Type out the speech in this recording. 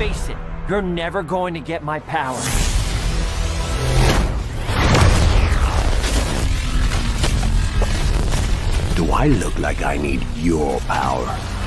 Face it, you're never going to get my power. Do I look like I need your power?